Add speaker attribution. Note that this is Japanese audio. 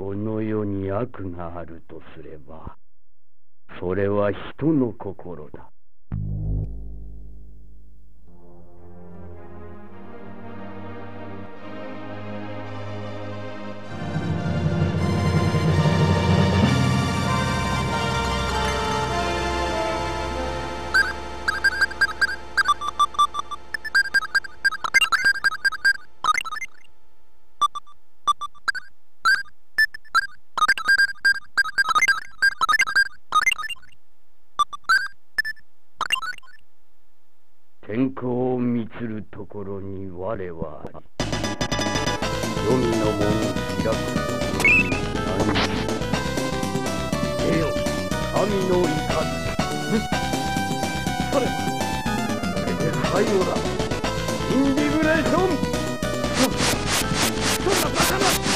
Speaker 1: この世に悪があるとすれば、それは人の心だ。天候を満つるところに我はあり、黄泉の門開くところに何し出よ神の怒り。それで最後だ。インディグレーション。そんなバカな。